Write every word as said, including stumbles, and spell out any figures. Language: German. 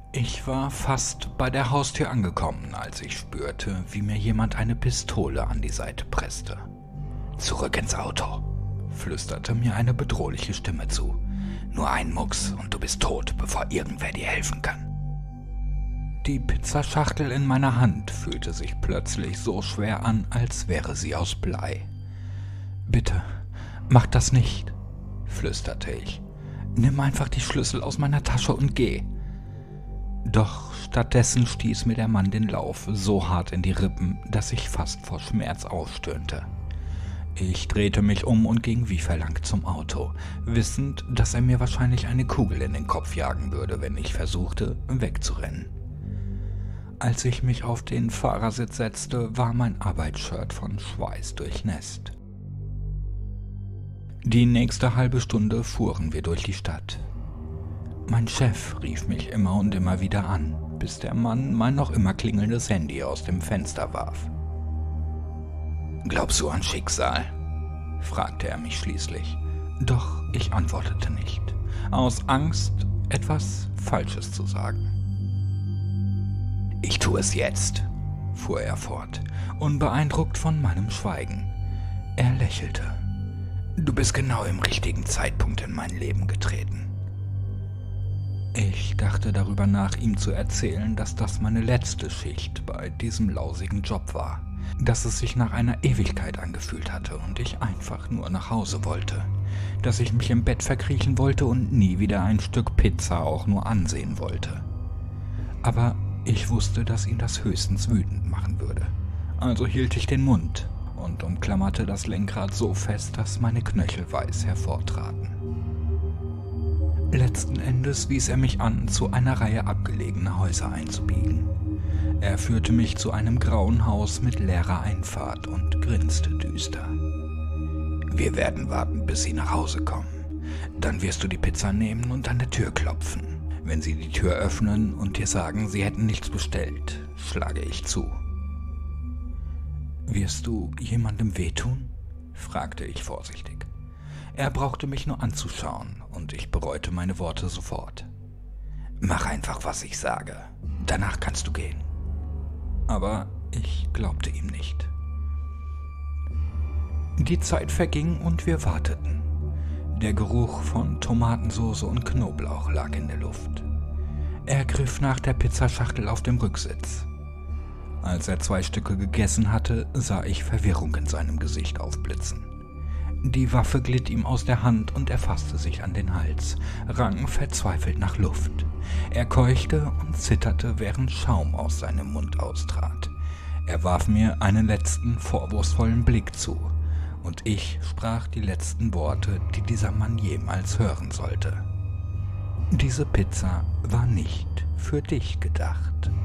Ich war fast bei der Haustür angekommen, als ich spürte, wie mir jemand eine Pistole an die Seite presste. »Zurück ins Auto«, flüsterte mir eine bedrohliche Stimme zu. »Nur ein Mucks und du bist tot, bevor irgendwer dir helfen kann.« Die Pizzaschachtel in meiner Hand fühlte sich plötzlich so schwer an, als wäre sie aus Blei. »Bitte, mach das nicht«, flüsterte ich. »Nimm einfach die Schlüssel aus meiner Tasche und geh.« Doch stattdessen stieß mir der Mann den Lauf so hart in die Rippen, dass ich fast vor Schmerz ausstöhnte. Ich drehte mich um und ging wie verlangt zum Auto, wissend, dass er mir wahrscheinlich eine Kugel in den Kopf jagen würde, wenn ich versuchte, wegzurennen. Als ich mich auf den Fahrersitz setzte, war mein Arbeitsshirt von Schweiß durchnässt. Die nächste halbe Stunde fuhren wir durch die Stadt. Mein Chef rief mich immer und immer wieder an, bis der Mann mein noch immer klingelndes Handy aus dem Fenster warf. »Glaubst du an Schicksal?« fragte er mich schließlich. Doch ich antwortete nicht, aus Angst, etwas Falsches zu sagen. »Ich tue es jetzt«, fuhr er fort, unbeeindruckt von meinem Schweigen. Er lächelte. »Du bist genau im richtigen Zeitpunkt in mein Leben getreten.« Ich dachte darüber nach, ihm zu erzählen, dass das meine letzte Schicht bei diesem lausigen Job war, dass es sich nach einer Ewigkeit angefühlt hatte und ich einfach nur nach Hause wollte, dass ich mich im Bett verkriechen wollte und nie wieder ein Stück Pizza auch nur ansehen wollte. Aber ich wusste, dass ihn das höchstens wütend machen würde, also hielt ich den Mund und umklammerte das Lenkrad so fest, dass meine Knöchel weiß hervortraten. Letzten Endes wies er mich an, zu einer Reihe abgelegener Häuser einzubiegen. Er führte mich zu einem grauen Haus mit leerer Einfahrt und grinste düster. »Wir werden warten, bis Sie nach Hause kommen. Dann wirst du die Pizza nehmen und an der Tür klopfen. Wenn Sie die Tür öffnen und dir sagen, Sie hätten nichts bestellt, schlage ich zu.« »Wirst du jemandem wehtun?« fragte ich vorsichtig. Er brauchte mich nur anzuschauen, und ich bereute meine Worte sofort. »Mach einfach, was ich sage. Danach kannst du gehen.« Aber ich glaubte ihm nicht. Die Zeit verging und wir warteten. Der Geruch von Tomatensauce und Knoblauch lag in der Luft. Er griff nach der Pizzaschachtel auf dem Rücksitz. Als er zwei Stücke gegessen hatte, sah ich Verwirrung in seinem Gesicht aufblitzen. Die Waffe glitt ihm aus der Hand und er fasste sich an den Hals, rang verzweifelt nach Luft. Er keuchte und zitterte, während Schaum aus seinem Mund austrat. Er warf mir einen letzten vorwurfsvollen Blick zu, und ich sprach die letzten Worte, die dieser Mann jemals hören sollte. »Diese Pizza war nicht für dich gedacht.«